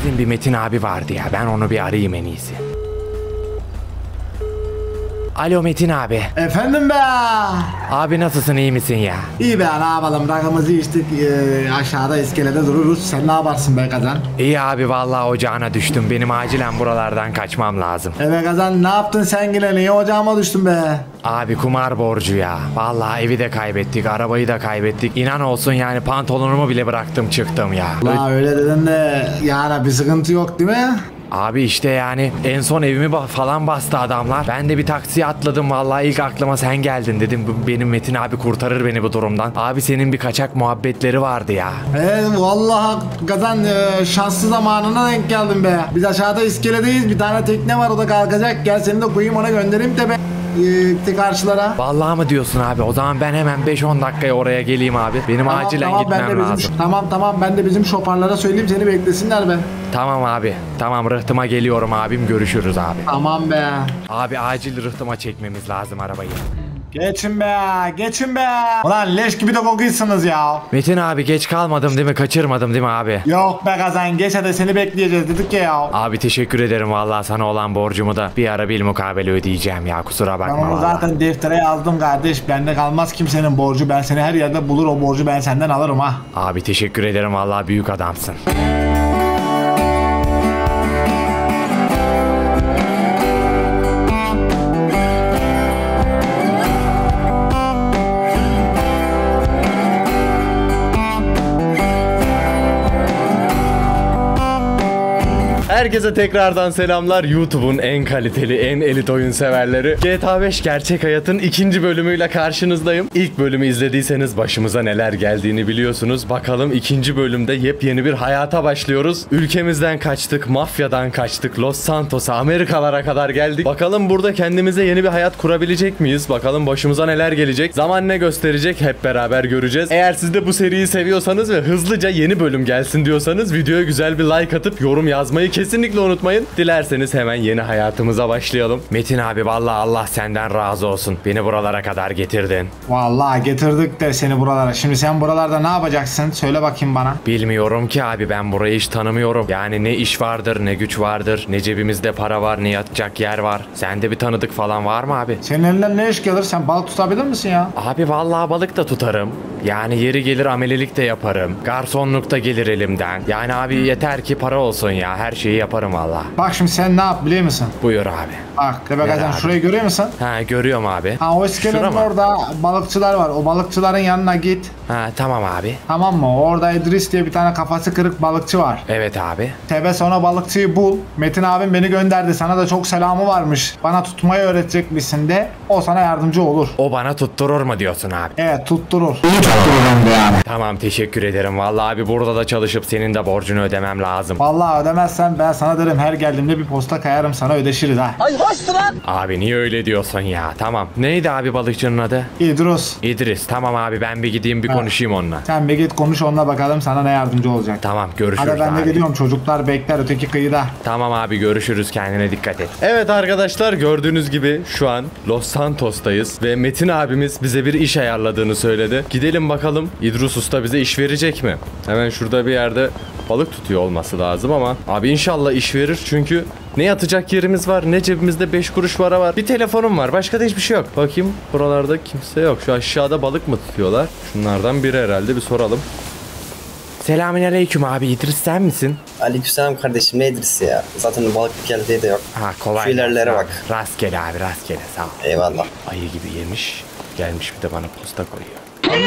Bizim bir Metin abi vardı ya, ben onu bir arayayım en iyisi. Alo Metin abi. Efendim be. Abi nasılsın, iyi misin ya? İyi be, ne yapalım, rakımızı içtik, aşağıda iskelede dururuz. Sen ne yaparsın be Kazan? İyi abi, vallahi ocağına düştüm. Benim acilen buralardan kaçmam lazım. Be Kazan, ne yaptın sen yine, niye ocağıma düştün be? Abi kumar borcu ya. Vallahi evi de kaybettik, arabayı da kaybettik. İnan olsun yani, pantolonumu bile bıraktım çıktım ya. La öyle dedin de yani bir sıkıntı yok değil mi? Abi işte yani en son evimi falan bastı adamlar. Ben de bir taksiye atladım, vallahi ilk aklıma sen geldin, dedim benim Metin abi kurtarır beni bu durumdan. Abi senin bir kaçak muhabbetleri vardı ya. Vallahi Kazan, şanslı zamanına denk geldim be. Biz aşağıda iskeledeyiz, bir tane tekne var, o da kalkacak. Gel seni de koyayım, ona göndereyim de be karşılara. Vallahi mı diyorsun abi? O zaman ben hemen 5-10 dakikaya oraya geleyim abi. Benim acilen gitmem lazım. Tamam, ben de bizim şoparlara söyleyeyim, seni beklesinler be. Tamam abi. Tamam, rıhtıma geliyorum abim. Görüşürüz abi. Tamam be. Abi acil rıhtıma çekmemiz lazım arabayı. Geçin be. Ulan leş gibi de kokuyorsunuz ya. Metin abi geç kalmadım değil mi? Kaçırmadım değil mi abi? Yok be Kazan, geç hadi, seni bekleyeceğiz dedik ya. Abi teşekkür ederim vallahi, sana olan borcumu da bir ara bilmukabele ödeyeceğim ya, kusura bakma. Ben onu zaten deftere yazdım kardeş. Bende kalmaz kimsenin borcu. Ben seni her yerde bulur, o borcu ben senden alırım ha. Abi teşekkür ederim vallahi, büyük adamsın. Herkese tekrardan selamlar. YouTube'un en kaliteli, en elit oyun severleri. GTA 5 Gerçek Hayat'ın 2. bölümüyle karşınızdayım. İlk bölümü izlediyseniz başımıza neler geldiğini biliyorsunuz. Bakalım 2. bölümde yepyeni bir hayata başlıyoruz. Ülkemizden kaçtık, mafyadan kaçtık, Los Santos'a, Amerikalara kadar geldik. Bakalım burada kendimize yeni bir hayat kurabilecek miyiz? Bakalım başımıza neler gelecek? Zaman ne gösterecek? Hep beraber göreceğiz. Eğer siz de bu seriyi seviyorsanız ve hızlıca yeni bölüm gelsin diyorsanız videoya güzel bir like atıp yorum yazmayı kesinlikle unutmayın. Dilerseniz hemen yeni hayatımıza başlayalım. Metin abi vallahi Allah senden razı olsun. Beni buralara kadar getirdin. Vallahi getirdik de seni buralara. Şimdi sen buralarda ne yapacaksın? Söyle bakayım bana. Bilmiyorum ki abi, ben burayı hiç tanımıyorum. Yani ne iş vardır, ne güç vardır, ne cebimizde para var, ne yatacak yer var. Sende bir tanıdık falan var mı abi? Senin elinden ne iş gelir? Sen balık tutabilir misin ya? Abi vallahi balık da tutarım. Yani yeri gelir amelelik de yaparım. Garsonluk da gelir elimden. Yani abi yeter ki para olsun ya. Her şeyi yaparım vallahi. Bak şimdi sen ne yap biliyor musun? Buyur abi. Bak Rebecca, şurayı görüyor musun? Ha, görüyorum abi. Ha, o iskelenin orada balıkçılar var. O balıkçıların yanına git. Ha, tamam abi. Tamam mı? Orada İdris diye bir tane kafası kırık balıkçı var. Evet abi. Tebe sonra balıkçıyı bul. Metin abim beni gönderdi. Sana da çok selamı varmış. Bana tutmayı öğretecekmişsin de. O sana yardımcı olur. O bana tutturur mu diyorsun abi? Evet, tutturur. İyi tutturur yani. Tamam, teşekkür ederim. Vallahi abi burada da çalışıp senin de borcunu ödemem lazım. Vallahi ödemezsen ben sana derim, her geldiğimde bir posta kayarım sana, ödeşiriz ha. Ay hoştu lan. Abi niye öyle diyorsun ya? Tamam. Neydi abi balıkçının adı? İdris. İdris. Tamam abi, ben bir gideyim bir konuşayım onunla. Sen bir git konuş onunla, bakalım sana ne yardımcı olacak. Tamam, görüşürüz Hadi ben abi. de gidiyorum, çocuklar bekler öteki kıyıda. Tamam abi, görüşürüz, kendine dikkat et. Evet arkadaşlar, gördüğünüz gibi şu an Los Santos'tayız ve Metin abimiz bize bir iş ayarladığını söyledi. Gidelim bakalım İdris Usta bize iş verecek mi? Hemen şurada bir yerde balık tutuyor olması lazım ama abi inşallah iş verir, çünkü ne yatacak yerimiz var, ne cebimizde 5 kuruş para var. Bir telefonum var, başka da hiçbir şey yok. Bakayım, buralarda kimse yok. Şu aşağıda balık mı tutuyorlar? Şunlardan biri herhalde, bir soralım. Selamünaleyküm abi, İdris sen misin? Aleykümselam kardeşim, ne İdris ya? Zaten balık geldiği de yok. Ha, kolay. Şu ilerlere bak. Rastgele abi, rastgele, sağ ol. Eyvallah. Ayı gibi yemiş. Gelmiş bir de bana posta koyuyor.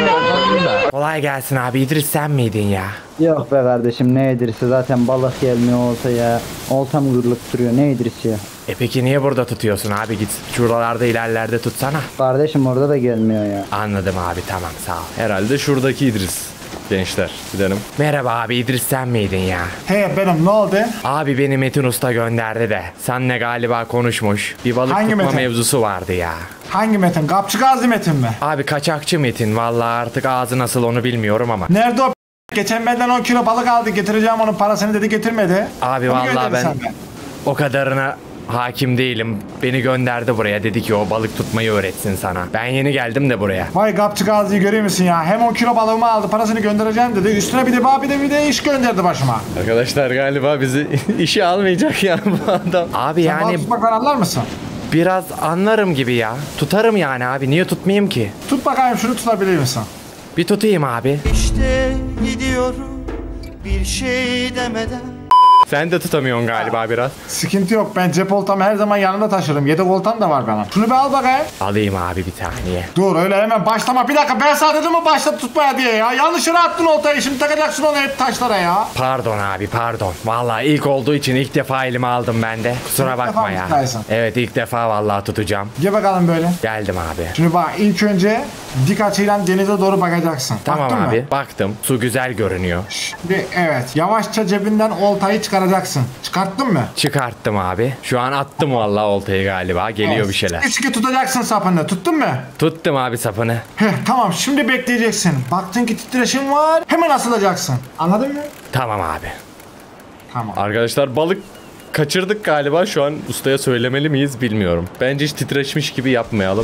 Kolay gelsin abi, İdris sen miydin ya? Yok be kardeşim, ne İdris'i, zaten balık gelmiyor olsa ya. Oltam gırılıp duruyor, ne İdris ya? Peki niye burada tutuyorsun abi, git şuralarda ilerlerde tutsana. Kardeşim orada da gelmiyor ya. Anladım abi, tamam sağ ol. Herhalde şuradaki İdris. Gençler gidelim. Merhaba abi, İdris sen miydin ya? He benim, ne oldu? Abi beni Metin Usta gönderdi de senle galiba konuşmuş. Bir balık Hangi tutma Metin? mevzusu vardı ya. Hangi Metin? Kapçı Gazi Metin mi? Abi kaçakçı Metin, vallahi artık ağzı nasıl onu bilmiyorum ama. Nerede o? Geçen benden 10 kilo balık aldı, getireceğim onun parasını dedi, getirmedi. Abi Onu vallahi gönderdi ben senden. o kadarına hakim değilim. Beni gönderdi buraya. Dedi ki o balık tutmayı öğretsin sana. Ben yeni geldim de buraya. Vay kapçı Gazi'yi görüyor musun ya? Hem 10 kilo balığımı aldı, parasını göndereceğim dedi. Üstüne bir de iş gönderdi başıma. Arkadaşlar galiba bizi işe almayacak ya bu adam. Abi Sen balık yani tutmaktan anlar mısın? biraz anlarım gibi ya. Tutarım yani abi. Niye tutmayayım ki? Tut bakayım şunu, tutabilir misin? Bir tutayım abi. İşte gidiyorum bir şey demeden. Sen de tutamıyorsun galiba biraz. Sıkıntı yok, ben cep oltamı her zaman yanımda taşırım. Yedek oltam da var benim. Şunu bir al bakayım. Alayım abi bir saniye. Dur öyle hemen başlama. Bir dakika, ben sana dedim mi başla tutmaya diye ya. Yanlış yere attın oltayı, şimdi takacaksın onu hep taşlara ya. Pardon abi pardon. Vallahi ilk olduğu için ilk defa elime aldım ben de. Kusura İlk bakma defa mı ya. tutarsın? Evet ilk defa vallahi tutacağım. Gel bakalım böyle. Geldim abi. Şimdi bak, ilk önce dik açıyla denize doğru bakacaksın. Tamam Baktın abi. mı? Baktım. Su güzel görünüyor. Şimdi evet, yavaşça cebinden oltayı çıkaracaksın. Çıkarttın mı? Çıkarttım abi. Şu an attım vallahi oltayı galiba. Geliyor Evet. bir şeyler. Sıkı tutacaksın sapını. Tuttun mu? Tuttum abi sapını. Tamam, şimdi bekleyeceksin. Baktın ki titreşim var, hemen asılacaksın. Anladın mı? Tamam abi. Tamam. Arkadaşlar balık kaçırdık galiba. Şu an ustaya söylemeli miyiz bilmiyorum. Bence hiç titreşmiş gibi yapmayalım.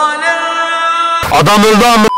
Adam öldü ama.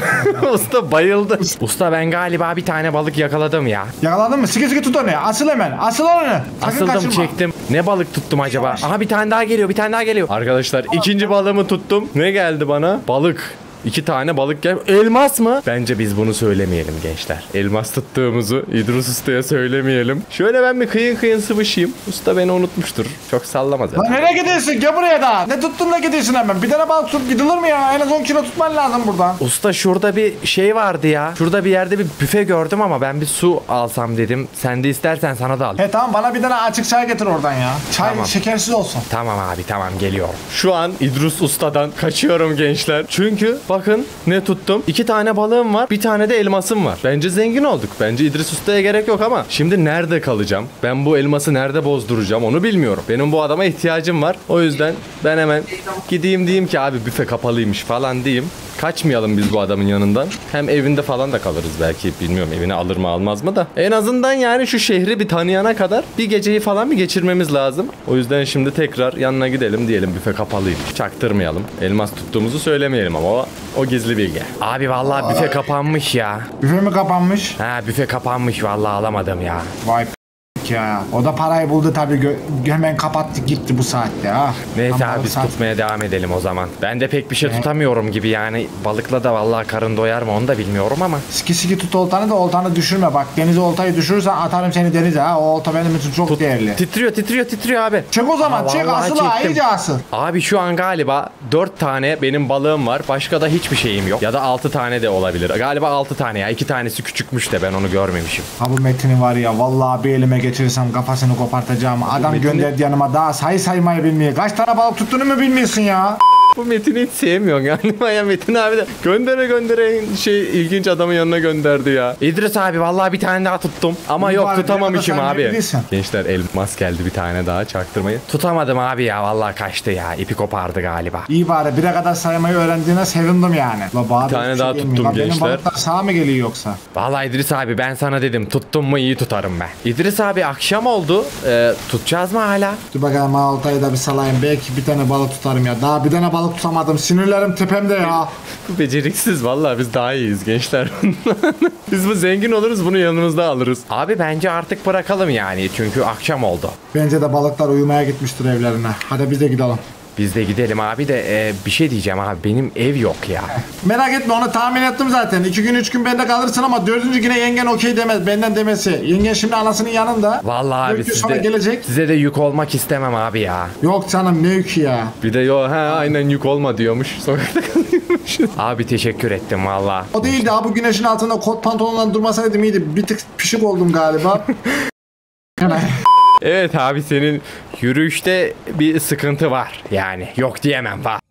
Usta bayıldı. Usta ben galiba bir tane balık yakaladım ya. Yakaladın mı? Sıkı tut onu. Asıl hemen. Asıl onu. Sakın Asıldım kaçırma. çektim. Ne balık tuttum acaba? Yavaş. Aha bir tane daha geliyor, bir tane daha geliyor. Arkadaşlar ikinci balığımı tuttum. Ne geldi bana? Balık. 2 tane balık gel. Elmas mı? Bence biz bunu söylemeyelim gençler. Elmas tuttuğumuzu İdris Usta'ya söylemeyelim. Şöyle ben bir kıyın sıvışayım. Usta beni unutmuştur. Çok sallamaz ya. Lan nereye gidiyorsun? Gel buraya da. Ne tuttun da gidiyorsun hemen? Bir tane balık tut gidilir mi ya? En az 10 kilo tutman lazım buradan. Usta şurada bir şey vardı ya. Şurada bir yerde bir büfe gördüm ama ben bir su alsam dedim. Sen de istersen sana da al. Tamam, bana bir tane açık çay getir oradan ya. Çay Tamam. şekersiz olsun. Tamam abi tamam geliyorum. Şu an İdris Usta'dan kaçıyorum gençler. Çünkü bakın ne tuttum. 2 tane balığım var. Bir tane de elmasım var. Bence zengin olduk. Bence İdris Usta'ya gerek yok ama şimdi nerede kalacağım? Ben bu elması nerede bozduracağım onu bilmiyorum. Benim bu adama ihtiyacım var. O yüzden ben hemen gideyim diyeyim ki abi büfe kapalıymış falan diyeyim. Kaçmayalım biz bu adamın yanından. Hem evinde falan da kalırız belki. Bilmiyorum evine alır mı almaz mı da. En azından yani şu şehri bir tanıyana kadar bir geceyi falan bir geçirmemiz lazım. O yüzden şimdi tekrar yanına gidelim diyelim büfe kapalıymış. Çaktırmayalım. Elmas tuttuğumuzu söylemeyelim ama o gizli bilgi. Abi vallahi büfe kapanmış ya. Büfe mi kapanmış? Ha büfe kapanmış vallahi alamadım ya. Vay ya. O da parayı buldu tabii. Hemen kapattı gitti bu saatte ha. Neyse Ama abi o biz saat- tutmaya devam edelim o zaman. Ben de pek bir şey tutamıyorum gibi yani. Balıkla da vallahi karın doyar mı onu da bilmiyorum ama. Siki tut oltanı da oltanı düşürme. Bak denize oltayı düşürürsen atarım seni denize ha. O olta benim için çok değerli. Titriyor abi. Çek o zaman, Aa, çek, vallahi asıl ha, çektim. iyice asıl. Abi şu an galiba 4 tane benim balığım var. Başka da hiçbir şeyim yok. Ya da 6 tane de olabilir. Galiba 6 tane ya. 2 tanesi küçükmüş de ben onu görmemişim. Ha bu Metin'i var ya, vallahi bir elime geçirirsem kafasını kopartacağım. Adam Metin'i- gönderdi yanıma, daha saymayı bilmiyor. Kaç tane balık tuttuğunu mu bilmiyorsun ya? Bu Metin'i hiç sevmiyorum yani. Ya Metin abi de göndere ilginç adamın yanına gönderdi ya. İdris abi vallahi bir tane daha tuttum. Ama İyi yok bari, tutamamışım bir arada sen abi. bilirsin. Gençler elmas geldi bir tane daha çaktırmayı. Tutamadım abi ya vallahi kaçtı ya. İpi kopardı galiba. İyi bari, 1'e kadar saymayı öğrendiğine sevindim yani. Bir tane daha tuttum Benim gençler. balıklar sağa mı geliyor yoksa? Vallahi İdris abi ben sana dedim tuttum mu iyi tutarım ben. İdris abi akşam oldu. Tutacağız mı hala? Dur bakalım, oltayı da bir salayım. Belki bir tane balık tutarım ya. Daha bir tane balık tutamadım. Sinirlerim tepemde ya. Bu beceriksiz vallahi biz daha iyiyiz gençler. Biz bu zengin oluruz bunu yanımızda alırız. Abi bence artık bırakalım yani çünkü akşam oldu. Bence de balıklar uyumaya gitmiştir evlerine. Hadi biz de gidelim. Biz de gidelim abi de bir şey diyeceğim abi benim ev yok ya. Merak etme, onu tahmin ettim zaten. 2 gün 3 gün bende kalırsın ama 4. güne yengen okey demez. Benden demesi. Yengen şimdi anasının yanında. Vallahi abi 4 gün sonra gelecek. size de yük olmak istemem abi ya. Yok canım, ne yükü ya. Bir de aynen yük olma diyormuş. Sokakta kalıyormuş. Abi teşekkür ettim vallahi. O değil de bu güneşin altında kot pantolonla durmasaydım iyiydi. Bir tık pişik oldum galiba. Evet abi senin yürüyüşte bir sıkıntı var yani yok diyemem var.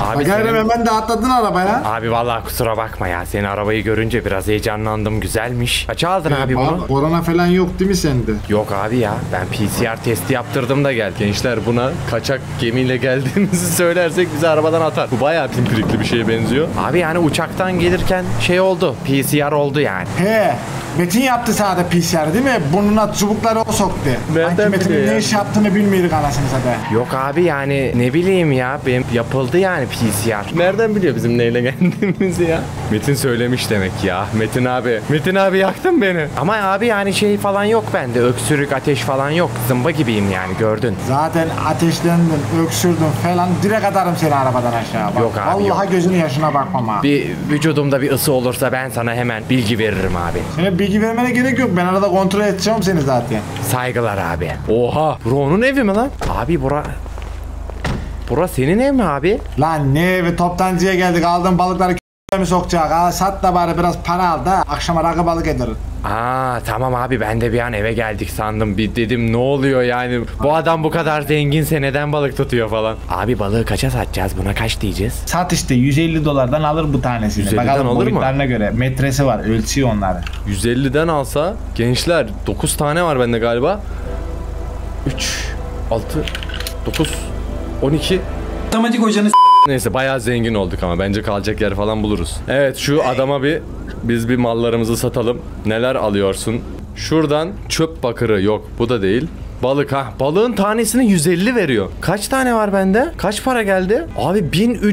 Abi Gayrı senin... hemen de atladın arabaya. Abi vallahi kusura bakma ya. Seni arabayı görünce biraz heyecanlandım. Güzelmiş. Kaça aldın abi bunu? Korona falan yok değil mi sende? Yok abi ya. Ben PCR testi yaptırdım da gel. Gençler buna kaçak gemiyle geldiğimizi söylersek bizi arabadan atar. Bu bayağı pimpirikli bir şeye benziyor. Abi yani uçaktan gelirken şey oldu. PCR oldu yani. He. Metin yaptı sağda PCR değil mi? Burnuna çubukları o soktu. Nereden Sanki Metin'in biliyor ne ya? iş yaptığını bilmiyorduk anasını satayım. Yok abi yani ne bileyim ya. Benim yapıldı yani PCR. Nereden biliyor bizim neyle geldiğimizi ya? Metin söylemiş demek ki ya. Metin abi. Metin abi yaktın beni. Ama abi yani şey falan yok bende. Öksürük, ateş falan yok. Zımba gibiyim yani gördün. Zaten ateşlendin, öksürdün falan. Direkt atarım seni arabadan aşağı. Bak, Yok abi, vallahi yok. gözünün yaşına bakmam ha. Bir vücudumda bir ısı olursa ben sana hemen bilgi veririm abi. Sana bilgi vermene gerek yok. Ben arada kontrol edeceğim seni zaten. Saygılar abi. Oha. Bura onun evi mi lan? Abi bura senin ev mi abi? Lan ne evi, toptancıya geldik. Aldığın balıkları mi sokacak? Ha, sat da bari biraz para al da akşama rakı balık ederiz. Aa tamam abi, ben de bir an eve geldik sandım. Bir dedim ne oluyor yani? Bu adam bu kadar zenginse neden balık tutuyor falan. Abi balığı kaça satacağız? Buna kaç diyeceğiz? Sat işte $150'dan alır bu tanesini. 150'den Bakalım alır mı? boyutlarına göre. Metresi var, ölçüyor onları. 150'den alsa gençler 9 tane var bende galiba. 3 6 9 12. Matematik hocanı Neyse bayağı zengin olduk ama bence kalacak yer falan buluruz. Evet şu adama biz bir mallarımızı satalım. Neler alıyorsun? Şuradan çöp bakırı yok, bu da değil. Balık, ha balığın tanesini 150 veriyor. Kaç tane var bende? Kaç para geldi? Abi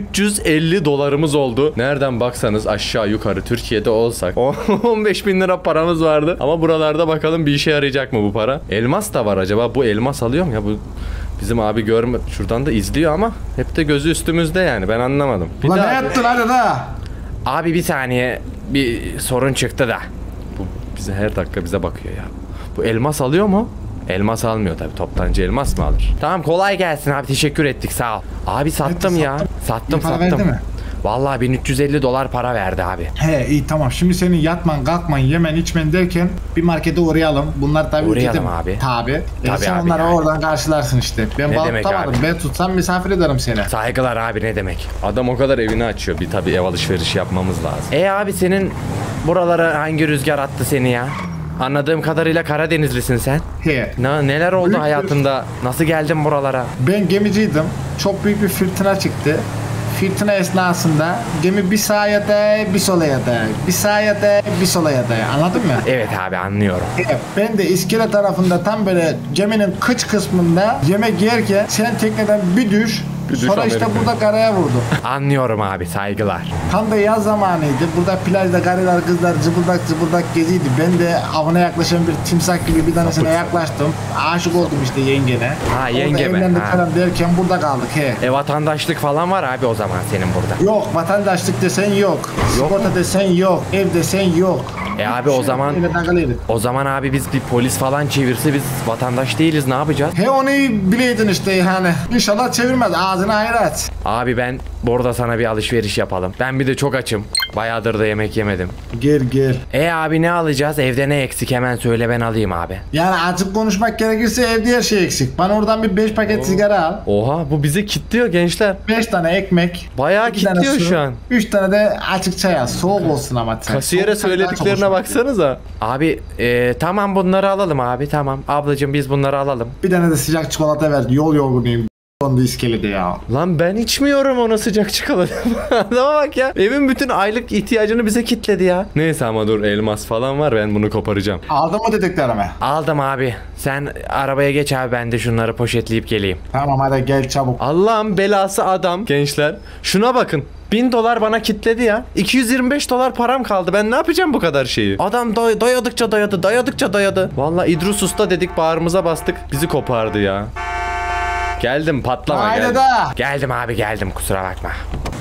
1350 dolarımız oldu. Nereden baksanız aşağı yukarı Türkiye'de olsak 15 bin lira paramız vardı. Ama buralarda bakalım bir işe yarayacak mı bu para? Elmas da var, acaba bu elmas alıyor mu ya bu? Bizim abi görme şuradan da izliyor ama hep de gözü üstümüzde yani, ben anlamadım. Bir Ulan ne daha- yaptın hadi da? Abi bir saniye, bir sorun çıktı da. Bu bize her dakika bize bakıyor ya. Bu elmas alıyor mu? Elmas almıyor tabii. Toptancı elmas mı alır? Tamam kolay gelsin abi, teşekkür ettik, sağ ol. Abi sattım ya. Sattım İyi para verdi mi? Vallahi 1350 dolar para verdi abi. He iyi tamam, şimdi senin yatman kalkman yemen içmen derken bir markete uğrayalım. Bunlar tabii Uğrayalım abi. Tabi. Tabii Sen abi onları yani. oradan karşılarsın işte. Ben Ne balık demek tutamadım. abi? Ben tutsam misafir ederim seni. Saygılar abi, ne demek. Adam o kadar evini açıyor. Bir tabii ev alışverişi yapmamız lazım. Abi senin buralara hangi rüzgar attı seni ya? Anladığım kadarıyla Karadenizlisin sen. He. Neler oldu Büyük bir- hayatında? Nasıl geldin buralara? Ben gemiciydim. Çok büyük bir fırtına çıktı. Fırtına esnasında gemi bir sağa yatay, bir sola yatay. Bir sağa yatay, bir sola yatay. Anladın mı? Evet abi, anlıyorum. Ben de iskele tarafında tam böyle geminin kıç kısmında yemek yerken sen tekneden bir düş. Sonra işte Amerika. burada karaya vurdum. Anlıyorum abi, saygılar. Tam da yaz zamanıydı. Burada plajda karılar kızlar cıbıldak cıbıldak geziydi. Ben de avına yaklaşan bir timsah gibi bir tanesine yaklaştım. Aşık oldum işte yengene. Ha, Orada yenge mi? evlendik Ha. falan derken burada kaldık he. Vatandaşlık falan var abi o zaman senin burada. Yok vatandaşlık desen yok. Sigorta desen yok. Ev desen yok. Abi o zaman Öyle takılıydık. o zaman abi biz bir polis falan çevirse biz vatandaş değiliz, ne yapacağız? He onu bileydin işte yani. İnşallah çevirmez. Ağzını hayır aç. Abi ben burada sana bir alışveriş yapalım. Ben bir de çok açım. Bayağıdır da yemek yemedim. Gel gel. Abi ne alacağız? Evde ne eksik, hemen söyle ben alayım abi. Yani açık konuşmak gerekirse evde her şey eksik. Bana oradan bir 5 paket sigara al. Oha, bu bizi kilitliyor gençler. 5 tane ekmek. Bayağı 2 tane kilitliyor su, şu an. 3 tane de açık çay al. Soğuk olsun ama çay. Kasiyere Soğuk çay daha çok söylediklerine hoşuma baksanıza. Abi tamam bunları alalım abi, tamam. Ablacığım biz bunları alalım. gidiyor. Bir tane de sıcak çikolata ver. Yol yorgunuyum. Dondu iskelede ya. Lan ben içmiyorum ona sıcak çikolata. Adama bak ya. Evin bütün aylık ihtiyacını bize kitledi ya. Neyse ama dur, elmas falan var, ben bunu koparacağım. Aldın mı dediklerimi? Aldım abi. Sen arabaya geç abi, ben de şunları poşetleyip geleyim. Tamam hadi gel çabuk. Allah'ın belası adam gençler. Şuna bakın. 1000 dolar bana kitledi ya. 225 dolar param kaldı. Ben ne yapacağım bu kadar şeyi? Adam dayadıkça dayadı, dayadıkça dayadı. Vallahi İdris Usta dedik, bağrımıza bastık. Bizi kopardı ya. Geldim, patlama Haydi geldim. da. Geldim abi, geldim, kusura bakma.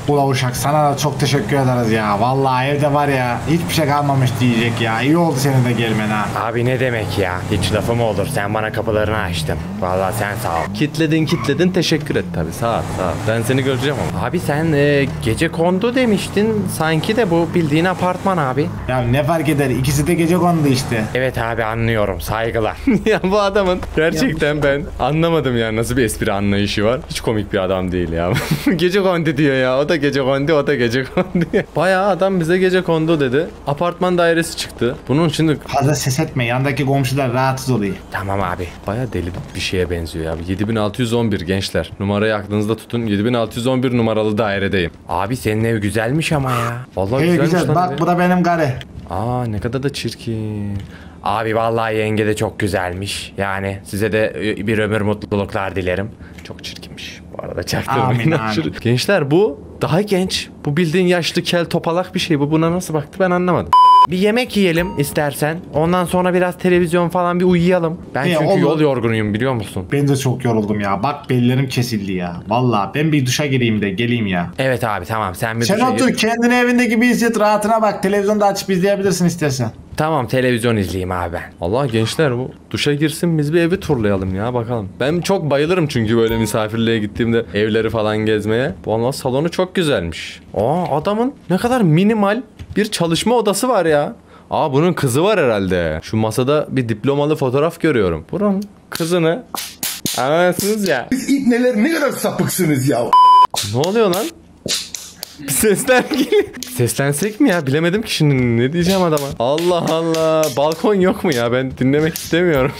Ula uşak sana da çok teşekkür ederiz ya. Vallahi evde var ya hiçbir şey kalmamış diyecek ya. İyi oldu senin de gelmen ha. Abi ne demek ya? Hiç lafım olur. Sen bana kapılarını açtın. Vallahi sen sağ ol. Kitledin teşekkür et tabii. Sağ ol. Ben seni göreceğim ama. Abi sen gece kondu demiştin. Sanki de bu bildiğin apartman abi. Ya ne fark eder? İkisi de gece kondu işte. Evet abi anlıyorum. Saygılar. Ya bu adamın gerçekten ben anlamadım ya nasıl bir espri anlayışı var. Hiç komik bir adam değil ya. Gece kondu diyor ya. O da gece kondu, o da gece kondu. Bayağı adam bize gece kondu dedi. Apartman dairesi çıktı. Bunun için de... Fazla ses etme. Yandaki komşular rahatsız oluyor. Tamam abi. Bayağı deli bir şeye benziyor ya. 7611 gençler. Numarayı aklınızda tutun. 7611 numaralı dairedeyim. Abi senin ev güzelmiş ama ya. Vallahi güzelmiş güzel. lan Bak evi. bu da benim karı. Aa ne kadar da çirkin. Abi vallahi yenge de çok güzelmiş. Yani size de bir ömür mutluluklar dilerim. Çok çirkinmiş. Bu arada çaktırmayın. Amin. Gençler bu daha genç. Bu bildiğin yaşlı kel topalak bir şey. Bu buna nasıl baktı ben anlamadım. Bir yemek yiyelim istersen. Ondan sonra biraz televizyon falan bir uyuyalım. Ben çünkü olur. yol yorgunuyum biliyor musun? Ben de çok yoruldum ya. Bak bellerim kesildi ya. Vallahi ben bir duşa gireyim de geleyim ya. Evet abi tamam sen bir Sen duşa otur gir. kendini evinde gibi hisset. Rahatına bak. Televizyonda açıp izleyebilirsin istersen. Tamam televizyon izleyeyim abi ben. Allah gençler bu duşa girsin biz bir evi turlayalım ya bakalım. Ben çok bayılırım çünkü böyle misafirliğe gittiğimde evleri falan gezmeye. Vallahi salonu çok güzelmiş. Aa adamın ne kadar minimal bir çalışma odası var ya. Aa bunun kızı var herhalde. Şu masada bir diplomalı fotoğraf görüyorum. Bunun kızını anlarsınız ya. İbneler ne kadar sapıksınız ya. Ne oluyor lan? Bir sesler geliyor. Seslensek mi ya? Bilemedim ki şimdi ne diyeceğim adama. Allah Allah. Balkon yok mu ya? Ben dinlemek istemiyorum.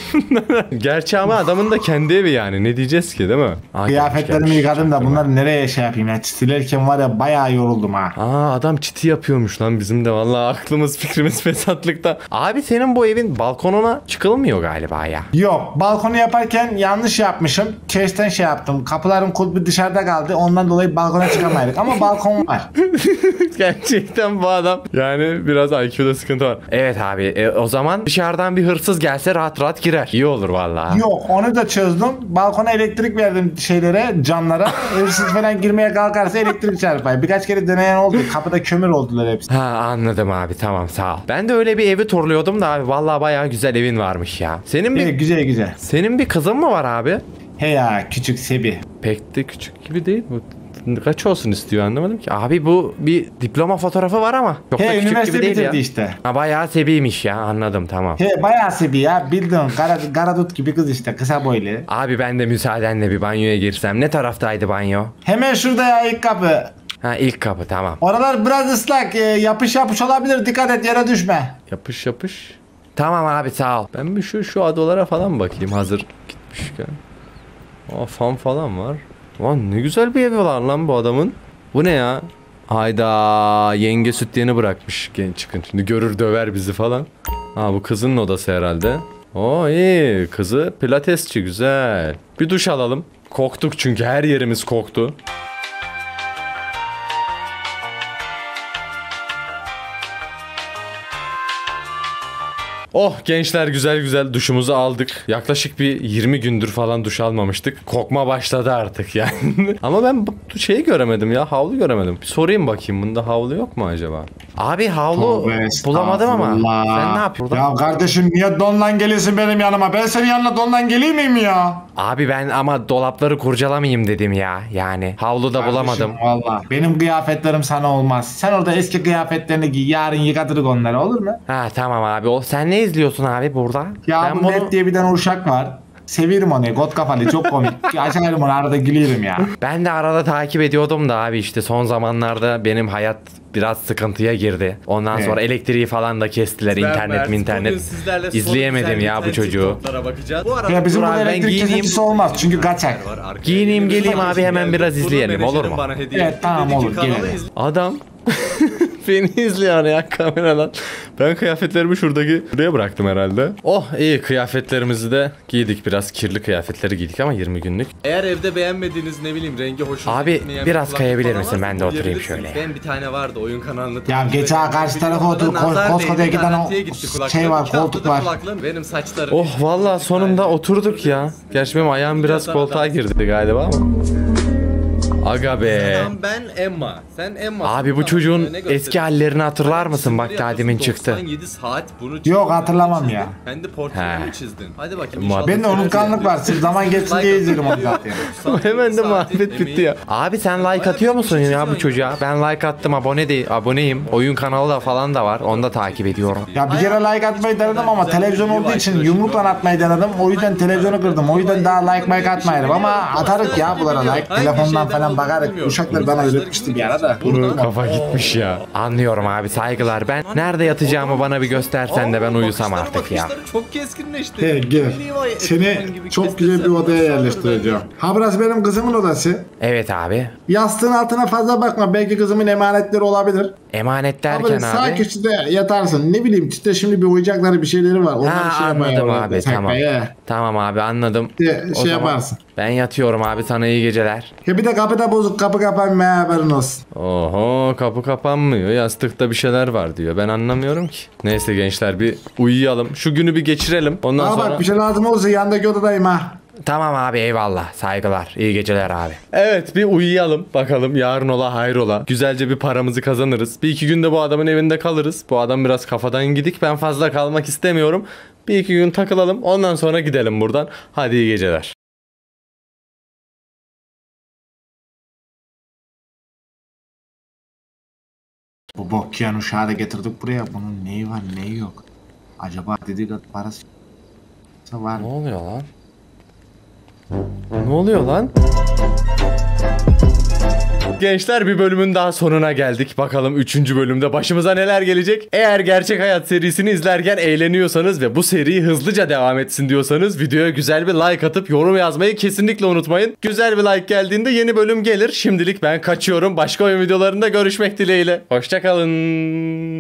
Gerçi ama adamın da kendi evi yani. Ne diyeceğiz ki değil mi? Aa, Kıyafetlerimi yıkadım da bunları nereye şey yapayım ya. Çitilerken var ya bayağı yoruldum ha. Aa adam çiti yapıyormuş lan bizim de vallahi aklımız fikrimiz fesatlıkta. Abi senin bu evin balkonuna çıkılmıyor galiba ya. Yok balkonu yaparken yanlış yapmışım. Chest'ten şey yaptım. Kapıların kulpu dışarıda kaldı. Ondan dolayı balkona çıkamaydık. Ama balkon var. Gerçekten bu adam yani biraz IQ'da sıkıntı var. Evet abi o zaman dışarıdan bir hırsız gelse rahat rahat girer. İyi olur vallahi. Yok onu da çözdüm. Balkona elektrik verdim şeylere, camlara. Hırsız falan girmeye kalkarsa elektrik çarpar. Birkaç kere deneyen oldu. Kapıda kömür oldular hepsi. Ha anladım abi tamam sağ ol. Ben de öyle bir evi turluyordum da abi vallahi bayağı güzel evin varmış ya. Senin bir Güzel güzel. senin bir kızın mı var abi? He ya küçük Sebi. Pek de küçük gibi değil bu. Kaç olsun istiyor anlamadım ki. Abi bu bir diploma fotoğrafı var ama çok da He küçük üniversite gibi değil bitirdi ya. işte. Ha bayağı sebiymiş ya anladım tamam. He bayağı Sebi ya bildin. Garadut gibi kız işte kısa boylu. Abi ben de müsaadenle bir banyoya girsem. Ne taraftaydı banyo? Hemen şurada ya ilk kapı. Ha ilk kapı tamam. Oralar biraz ıslak. Yapış yapış olabilir. Dikkat et yere düşme. Yapış yapış. Tamam abi sağ ol. Ben bir şu adalara falan bakayım hazır gitmişken. Aa fan falan var. Lan ne güzel bir evi var lan bu adamın. Bu ne ya? Hayda yenge süt yeni bırakmış genç çıkın. Şimdi görür döver bizi falan. Ha bu kızın odası herhalde. Oo iyi kızı pilatesçi güzel. Bir duş alalım. Koktuk çünkü her yerimiz koktu. Oh gençler güzel güzel duşumuzu aldık. Yaklaşık bir 20 gündür falan duş almamıştık. Kokma başladı artık yani. Ama ben bu şeyi göremedim ya havlu göremedim. Bir sorayım bakayım bunda havlu yok mu acaba? Abi havlu Tövbe bulamadım ama. estağfurullah. Sen ne yapıyorsun? Ya kardeşim niye donlan geliyorsun benim yanıma? Ben senin yanına donlan geleyim miyim ya? Abi ben ama dolapları kurcalamayayım dedim ya. Yani havlu da bulamadım. Valla benim kıyafetlerim sana olmaz. Sen orada eski kıyafetlerini giy. Yarın yıkatırız onları olur mu? Ha tamam abi. Sen ne izliyorsun abi burada? Ya Ben bu Matt diye bir tane uşak var. Seviyorum onu. Got kafalı çok komik. Açarım onu arada gülüyorum ya. Ben de arada takip ediyordum da abi işte son zamanlarda benim hayat biraz sıkıntıya girdi. Ondan Evet. sonra elektriği falan da kestiler. İnternet. İzleyemedim ya bu çocuğu. Ya bizim Dur burada abi, ben elektrik giyineyim. kesintisi olmaz çünkü kaçak. Giyineyim geleyim abi hemen biraz izleyelim olur mu? Evet tamam olur gelelim. Adam beni izliyor ya kameradan. Ben kıyafetlerimi buraya bıraktım herhalde. Oh iyi kıyafetlerimizi de giydik. Biraz kirli kıyafetleri giydik ama 20 günlük. Eğer evde beğenmediğiniz ne bileyim rengi hoşunuza Abi, gitmeyen biraz kulaklık kayabilir falan misin? varsa Ben de oturayım duyabilirsiniz. şöyle. Ben bir tane vardı oyun kanalını. Ya takip geç ediyorum. ha karşı tarafa Videoda otur. nazar Koskoca değdi, iki tane garantiye gitti kulaklık. şey var, 2 koltuk haftada var. kulaklığım, benim saçlarım. Oh vallahi sonunda oturduk ya. Gerçi benim ayağım biraz koltuğa girdi galiba ama. Aga be. Sen ben Emma. Sen Emma. Abi bu çocuğun eski hallerini hatırlar mısın? Bak daha demin çıktı. 97 saat bunu Yok, hatırlamam ya. Kendi portreni mi çizdin? Hadi bakayım. Muhabbet- Benim de unutkanlık var. Sırf zaman geçsin diye izledim onu zaten. Hemen de muhabbet bitti ya. Abi sen like atıyor musun ya bu çocuğa? Ben like attım, aboneyim. Oyun kanalı da falan da var. Onu da takip ediyorum. Ya bir kere like atmayı denedim ama televizyon olduğu için yumrukla atmayı denedim. O yüzden televizyonu kırdım. O yüzden daha like atmayalım ama atarık ya bunlara like. Telefondan falan bakarık. Uşaklar bana öğretmişti bir ara da. Bunun kafa gitmiş ya. Anlıyorum abi, saygılar. Ben nerede yatacağımı bana bir göstersen de ben uyusam artık ya. Çok keskinleşti. He gel. Seni çok güzel bir odaya yerleştireceğim. Ha burası benim kızımın odası. Evet abi. Yastığın altına fazla bakma. Belki kızımın emanetleri olabilir. Emanet Ha derken böyle sağ abi. köşede yatarsın. Ne bileyim işte şimdi bir oyuncakları bir şeyleri var. Onları Ha, şey yapmaya anladım orada abi, tamam. sakmaya. Tamam abi, anladım. Şey O zaman yaparsın. Ben yatıyorum abi, sana iyi geceler. Ya bir de kapıda bozuk, kapı kapanmaya haberin olsun. Oho, kapı kapanmıyor. Yastıkta bir şeyler var diyor. Ben anlamıyorum ki. Neyse gençler, bir uyuyalım. Şu günü bir geçirelim. Ondan Aa sonra... bak bir şey lazım olursa yandaki odadayım ha. Tamam abi, eyvallah. Saygılar. İyi geceler abi. Evet, bir uyuyalım. Bakalım yarın ola hayrola. Güzelce bir paramızı kazanırız. Bir iki günde bu adamın evinde kalırız. Bu adam biraz kafadan gidik. Ben fazla kalmak istemiyorum. Bir iki gün takılalım. Ondan sonra gidelim buradan. Hadi iyi geceler. Bu bokyan uşağı da getirdik buraya. Bunun neyi var neyi yok. Acaba dediği parası var Ne mı? oluyor lan? Ne oluyor lan? Gençler, bir bölümün daha sonuna geldik. Bakalım 3. bölümde başımıza neler gelecek? Eğer Gerçek Hayat serisini izlerken eğleniyorsanız ve bu seri hızlıca devam etsin diyorsanız videoya güzel bir like atıp yorum yazmayı kesinlikle unutmayın. Güzel bir like geldiğinde yeni bölüm gelir. Şimdilik ben kaçıyorum. Başka oyun videolarında görüşmek dileğiyle. Hoşça kalın.